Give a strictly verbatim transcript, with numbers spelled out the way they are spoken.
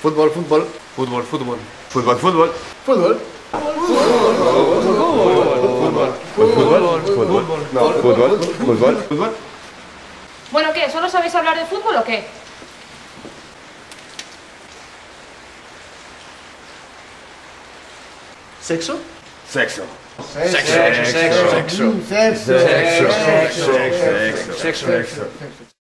Fútbol, fútbol. Fútbol, fútbol. Fútbol, fútbol. Fútbol. Fútbol, fútbol. No, fútbol, fútbol, fútbol. Bueno, ¿qué? ¿Solo sabéis hablar de fútbol o qué? ¿Sexo? Sexo. Sexo. Sexo. Sexo. Sexo. Sexo. Sexo. Sexo. Sexo.